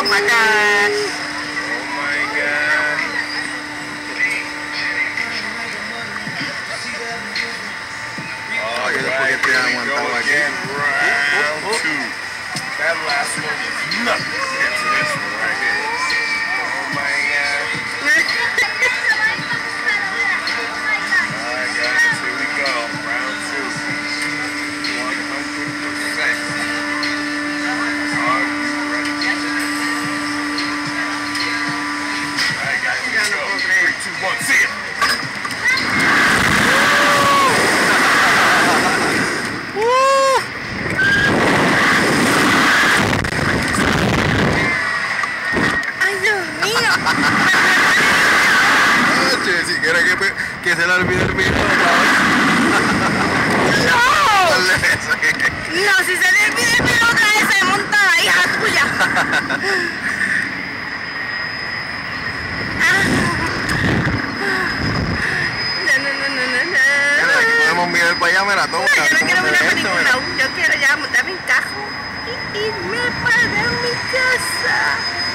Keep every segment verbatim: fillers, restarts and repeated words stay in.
Oh my gosh. Oh my god. Oh, yo después que te aguantaba aquí. Round two. That last one was nothing compared to this one right here. Oh my god. Alright guys, here we go. Round two. one hundred percent. Are you ready? Alright guys, here we go. three, two, one, see it. Oye, si quiere que, que se le olvide el video otra vez. ¡No! Dale eso, que- No, si se le olvida el video otra vez se monta la hija tuya. Ah. No, no, no, no, no, Mira, aquí no. podemos mirar para allá, mira, todo. No, yo no quiero mirar para Esto, ningún mira. lado. Yo quiero ya montarme en cajo y irme para mi casa.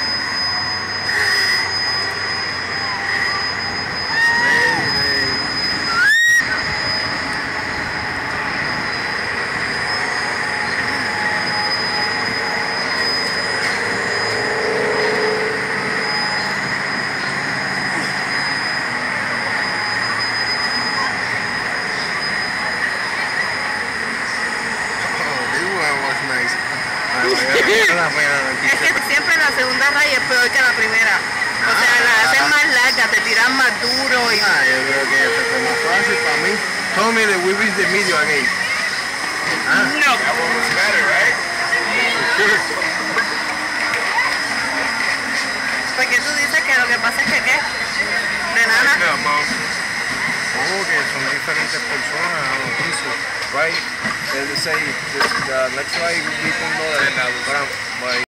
Es que siempre la segunda raya es peor que la primera. O sea, la hacen más larga, te tiran más duro y... Ah, yo creo que esto fue más fácil para mí. Tell me that we reach the video again. Ah, No. That one was better, right? Porque tú dices que lo que pasa es que ¿qué? De nada. No, Mom. como que son diferentes personas a los pisos, right? They say, just, uh, let's try we can know that. But,